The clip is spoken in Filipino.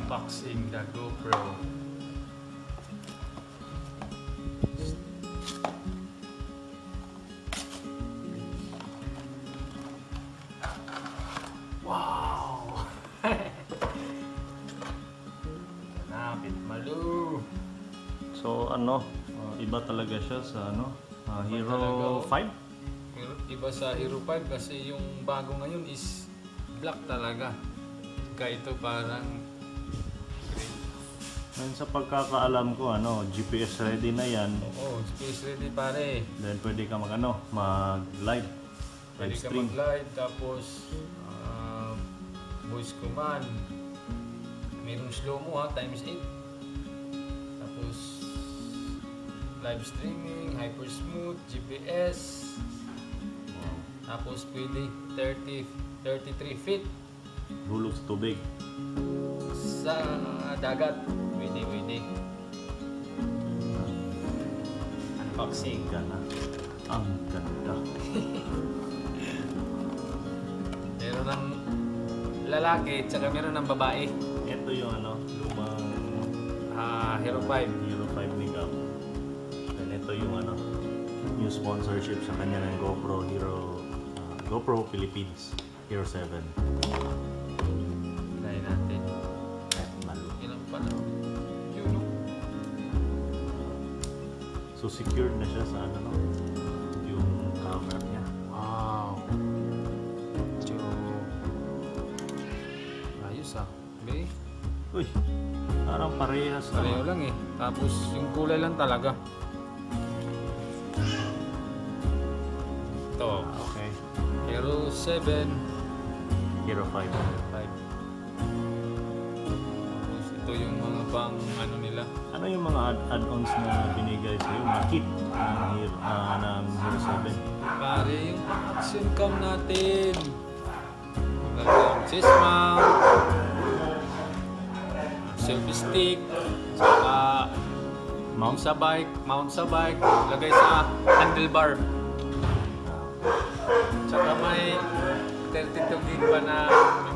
unboxing the GoPro. Wow! Napit malu. So ano, iba talaga siya sa ano, Hero 5? Iba sa Hero 5 kasi yung bago ngayon is black talaga. Kaya ito parang green. Ngayon sa pagkakaalam ko, ano, GPS ready na yan. Oo, GPS ready pare. Then pwede ka mag-live. Pwede ka Stream. mag-live tapos voice command. Mayroong slow mo times 8. Tapos live streaming, hyper smooth, GPS. Wow. Tapos pwede 33 feet Hulog sa tubig. sa dagat. Pwede. Unboxing. Gana. Ang ganda. Meron ng lalaki tsaka meron ng babae. Ito yung ano, lumang Hero 5. Hero 5 ni Gab. Then ito yung ano, new sponsorship sa kanya ng GoPro Philippines Hero 7. Try natin. Malo. Ilang pala. Yun. So secured na siya sa ano, no? Yung cover niya. Wow. So, ayos Okay. Uy, parang parehas na. Pareho lang eh. Tapos yung kulay lang talaga. Ito. Okay. Hero 7. Hero 5. 5. Tapos ito yung mga pang ano nila. Ano yung mga add-ons na binigay sa iyo? Mga kit ng Hero 7. Pare, yung action cam natin. Magandang chest mount. Selfie stick. Saka mount sa bike. Lagay sa handlebar. Saka may 32 gig pa na